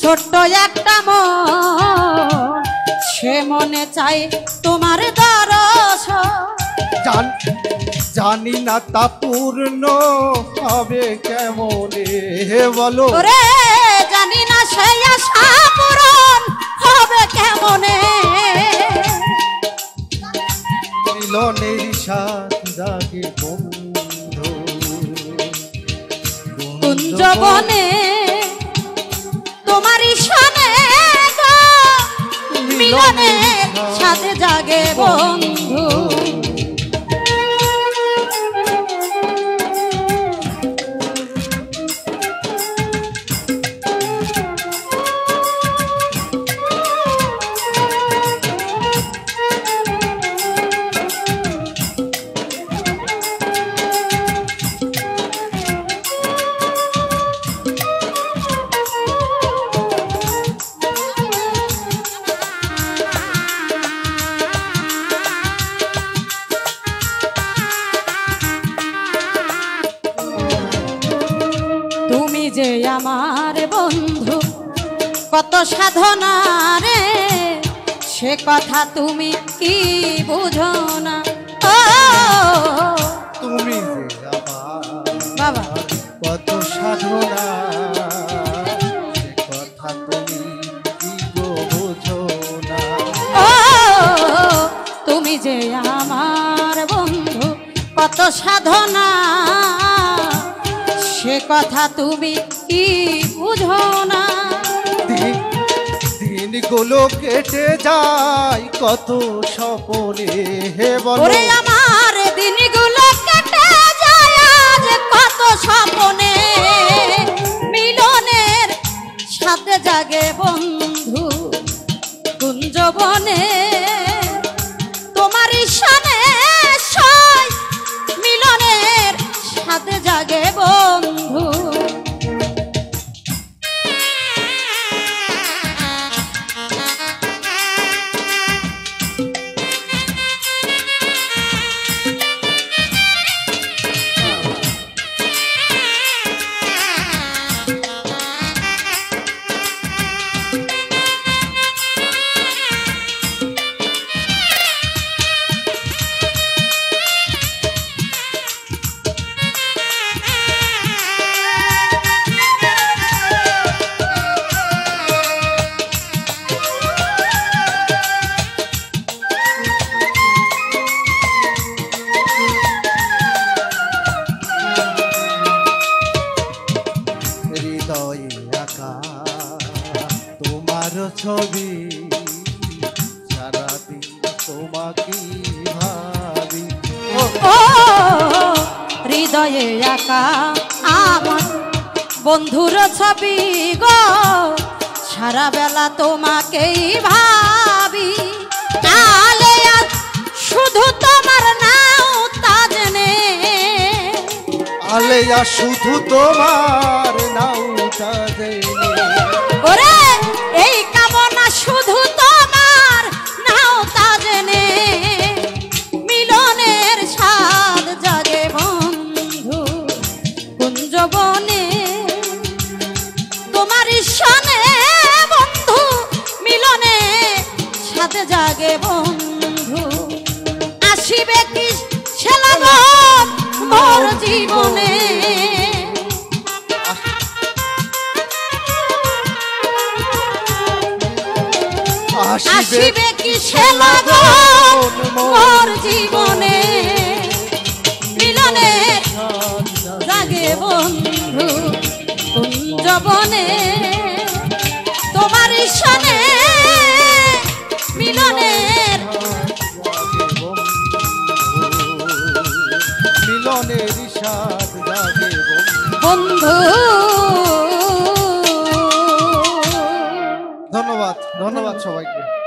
ছোট্ট একটা মন সে মনে চাই তোমার দর্শন। জানি না তা পূর্ণ হবে কেমনে বলো, ওরে জানি না সেই আশা পূরণ হবে কেমনে। মিলনের সাথ জাগে বন্ধু কুঞ্জবনে তোমারই সনে গো মিলনের সাথে জাগে বন্ধু। যে আমার বন্ধু কত সাধনা রে সে কথা তুমি কি বুঝো না। ও তুমি যে আমার বাবা কত সাধনা সে কথা তুমি কি বুঝো না। ও তুমি যে আমার বন্ধু কত সাধনা সে কথা তুমি কি বুঝো না। দিনগুলো কেটে যায় কত স্বপনে হে বলো, ওরে আমার দিনগুলো কেটে যায় আজ কত স্বপনে মিলনের সাথে জাগে বন্ধু কুঞ্জবনে তোমার সনে সয় মিলনের সাথে জাগে বন্ধু। তোমার ছবি সারাদিন তোমাকে ভাবি, ও হৃদয়ে আঁকা আমার বন্ধুর ছবি গো সারা বেলা তোমাকেই ভাবি। কালে আজ শুধু তোমার নাও তা জেনে আলেয়া শুধু তোমার নাউটা জেনে, ওরে এই কামনা শুধু তোমার নাও তা জেনে মিলনের স্বাদ জাগে বন্ধু কুঞ্জবনে তোমার সনে বন্ধু মিলনে স্বাদ জাগে বন্ধু। আসিবে কি সে লাগন মোর জীবনে, আসিবে কি সে লাগন মোর জীবনে মিলনের জাগে বন্ধু কুঞ্জবনে তোমার সনে মিলনের মিলনের সাথ জাগে বন্ধু। ধন্যবাদ ধন্যবাদ সবাইকে।